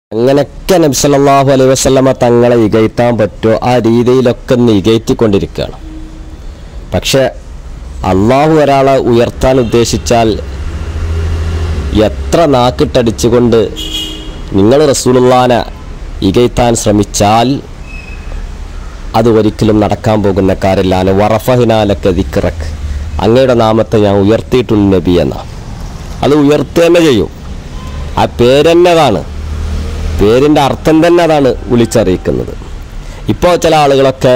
അങ്ങനെയൊക്കെ നബി സല്ലല്ലാഹു അലൈഹി വസല്ലമ തങ്ങളെ ഇകഴ്ത്താൻ പറ്റുമോ ആ രീതിയിലൊക്കെ ഇകഴ്ത്തിക്കൊണ്ടിരിക്കുകയാണ്. പക്ഷെ അള്ളാഹു ഒരാളെ ഉയർത്താൻ ഉദ്ദേശിച്ചാൽ എത്ര നാക്കിട്ടടിച്ചുകൊണ്ട് നിങ്ങൾ റസൂലുള്ളാനെ ഇകഴ്ത്താൻ ശ്രമിച്ചാൽ അത് ഒരിക്കലും നടക്കാൻ പോകുന്ന കാര്യമില്ല. വറഫഹ്നാലക ദിക്റക്, അങ്ങയുടെ നാമത്തെ ഞാൻ ഉയർത്തിയിട്ടുണ്ട് നബി എന്ന. അത് ഉയർത്തുക തന്നെ ചെയ്യും. ആ പേരെന്നതാണ്, പേരിൻ്റെ അർത്ഥം തന്നെ അതാണ് വിളിച്ചറിയിക്കുന്നത്. ഇപ്പോൾ ചില ആളുകളൊക്കെ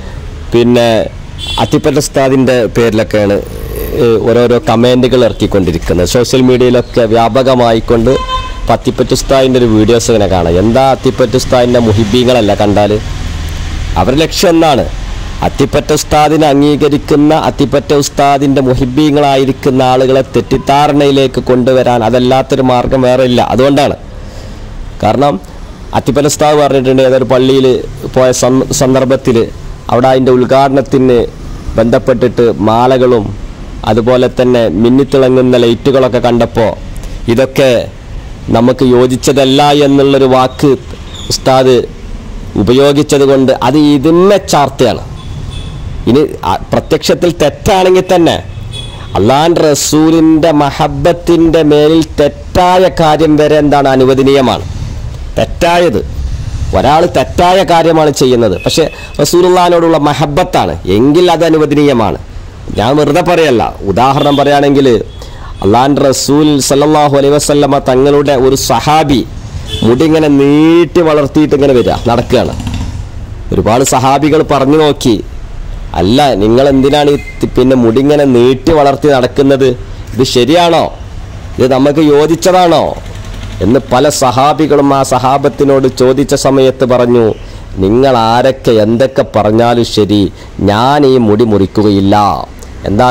അത്തിപ്പറ്റ ഉസ്താദിൻ്റെ പേരിലൊക്കെയാണ് ഓരോരോ കമൻറ്റുകൾ ഇറക്കിക്കൊണ്ടിരിക്കുന്നത്. സോഷ്യൽ മീഡിയയിലൊക്കെ വ്യാപകമായിക്കൊണ്ട് അത്തിപ്പറ്റ ഉസ്താദിൻ്റെ ഒരു വീഡിയോസ് ഇങ്ങനെ കാണാം. എന്താ അത്തിപ്പറ്റ ഉസ്താദിൻ്റെ മുഹിബീങ്ങളല്ല കണ്ടാൽ അവരുടെ ലക്ഷ്യം എന്താണ്? അത്തിപ്പറ്റ ഉസ്താദിനെ അംഗീകരിക്കുന്ന അത്തിപ്പറ്റ ഉസ്താദിൻ്റെ മുഹിബീങ്ങളായിരിക്കുന്ന ആളുകളെ തെറ്റിദ്ധാരണയിലേക്ക് കൊണ്ടുവരാൻ അതല്ലാത്തൊരു മാർഗം വേറെ ഇല്ല. അതുകൊണ്ടാണ്. കാരണം അത്തിപ്പറ്റ ഉസ്താദ് പറഞ്ഞിട്ടുണ്ട്, ഏതൊരു പള്ളിയിൽ പോയ സന്ദർഭത്തിൽ അവിടെ അതിൻ്റെ ഉദ്ഘാടനത്തിന് ബന്ധപ്പെട്ടിട്ട് മാലകളും അതുപോലെ തന്നെ മിന്നിത്തിളങ്ങുന്ന ലൈറ്റുകളൊക്കെ കണ്ടപ്പോൾ ഇതൊക്കെ നമുക്ക് യോജിച്ചതല്ല എന്നുള്ളൊരു വാക്ക് ഉസ്താദ് ഉപയോഗിച്ചത് കൊണ്ട് അത് ഇതിനെ ചാർത്തയാണ്. ഇനി പ്രത്യക്ഷത്തിൽ തെറ്റാണെങ്കിൽ തന്നെ അള്ളാഹുവിൻ്റെ റസൂലിൻ്റെ മഹബത്തിൻ്റെ മേലിൽ തെറ്റായ കാര്യം വരെ എന്താണ് അനുവദനീയമാണ്. തെറ്റായത് ഒരാൾ തെറ്റായ കാര്യമാണ് ചെയ്യുന്നത്, പക്ഷെ റസൂലുള്ളാഹിനോടുള്ള മഹബത്താണ് എങ്കിൽ അത് അനുവദനീയമാണ്. ഞാൻ വെറുതെ പറയല്ല. ഉദാഹരണം പറയുകയാണെങ്കിൽ അള്ളാഹുവിൻ്റെ റസൂൽ സല്ലല്ലാഹു അലൈഹി വസല്ലമ തങ്ങളുടെ ഒരു സഹാബി മുടി ഇങ്ങനെ നീട്ടി വളർത്തിയിട്ട് ഇങ്ങനെ നടക്കുകയാണ്. ഒരുപാട് സഹാബികൾ പറഞ്ഞു നോക്കി, അല്ല നിങ്ങൾ എന്തിനാണ് മുടി ഇങ്ങനെ നീട്ടി വളർത്തി നടക്കുന്നത്, ഇത് ശരിയാണോ, ഇത് നമുക്ക് യോജിച്ചതാണോ എന്ന് പല സഹാബികളും ആ സഹാബത്തിനോട് ചോദിച്ച സമയത്ത് പറഞ്ഞു, നിങ്ങൾ ആരൊക്കെ എന്തൊക്കെ പറഞ്ഞാലും ശരി, ഞാൻ ഈ മുടി മുറിക്കുകയില്ല. എന്താ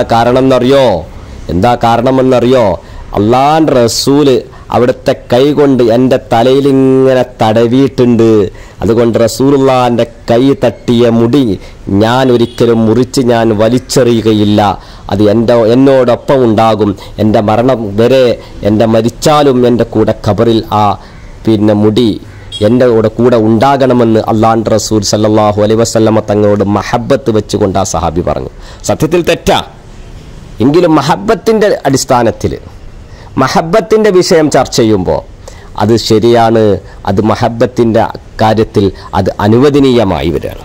കാരണമെന്നറിയോ? അള്ളാഹുവിൻ്റെ റസൂല് അവിടുത്തെ കൈ കൊണ്ട് എൻ്റെ തലയിൽ ഇങ്ങനെ തടവിയിട്ടുണ്ട്. അതുകൊണ്ട് റസൂലുള്ളാഹിൻ്റെ കൈ തട്ടിയ മുടി ഞാൻ ഒരിക്കലും മുറിച്ച് ഞാൻ വലിച്ചെറിയുകയില്ല. അത് എന്നോടൊപ്പം ഉണ്ടാകും. എൻ്റെ മരണം വരെ, എൻ്റെ മരിച്ചാലും എൻ്റെ കൂടെ ഖബറിൽ ആ മുടി എൻ്റെ കൂടെ ഉണ്ടാകണമെന്ന് അള്ളാഹുവിൻ്റെ റസൂൽ സല്ലല്ലാഹു അലൈഹി വസല്ലമ തങ്ങളോട് മഹബത്ത് വെച്ചുകൊണ്ട് ആ സഹാബി പറഞ്ഞു. സത്യത്തിൽ തെറ്റാ എങ്കിലും മഹബത്തിൻ്റെ അടിസ്ഥാനത്തിൽ മഹബത്തിൻ്റെ വിഷയം ചർച്ച ചെയ്യുമ്പോൾ അത് ശരിയാണ്. അത് മഹബത്തിൻ്റെ കാര്യത്തിൽ അത് അനുവദനീയമായി വരികയാണ്.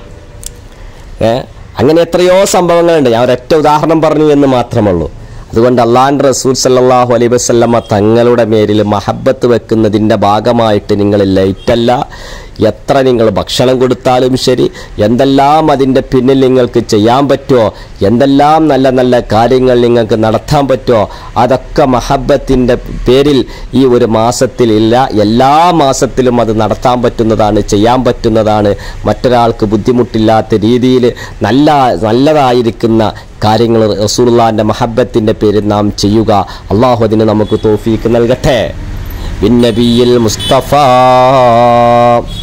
അങ്ങനെ എത്രയോ സംഭവങ്ങളുണ്ട്. ഞാൻ ഒരൊറ്റ ഉദാഹരണം പറഞ്ഞു എന്ന് മാത്രമുള്ളൂ. അതുകൊണ്ട് അള്ളാഹുവിൻ്റെ റസൂൽ സല്ലല്ലാഹു അലൈഹി വസല്ലമ തങ്ങളുടെ മേലിൽ മഹബത്ത് വെക്കുന്നതിൻ്റെ ഭാഗമായിട്ട് നിങ്ങൾ ലൈറ്റല്ല, എത്ര നിങ്ങൾ ഭക്ഷണം കൊടുത്താലും ശരി, എന്തെല്ലാം അതിൻ്റെ പിന്നിൽ നിങ്ങൾക്ക് ചെയ്യാൻ പറ്റുമോ, എന്തെല്ലാം നല്ല നല്ല കാര്യങ്ങൾ നിങ്ങൾക്ക് നടത്താൻ പറ്റുമോ, അതൊക്കെ മഹബത്തിൻ്റെ പേരിൽ ഈ ഒരു മാസത്തിൽ ഇല്ല, എല്ലാ മാസത്തിലും അത് നടത്താൻ ചെയ്യാൻ പറ്റുന്നതാണ്. മറ്റൊരാൾക്ക് ബുദ്ധിമുട്ടില്ലാത്ത രീതിയിൽ നല്ലതായിരിക്കുന്ന കാര്യങ്ങൾ റസൂലുള്ളാഹിൻ്റെ മഹബത്തിൻ്റെ പേരിൽ നാം ചെയ്യുക. അള്ളാഹു അതിന് നമുക്ക് തൗഫീക്ക് നൽകട്ടെ. ബിന്നബിയിൽ മുസ്തഫ.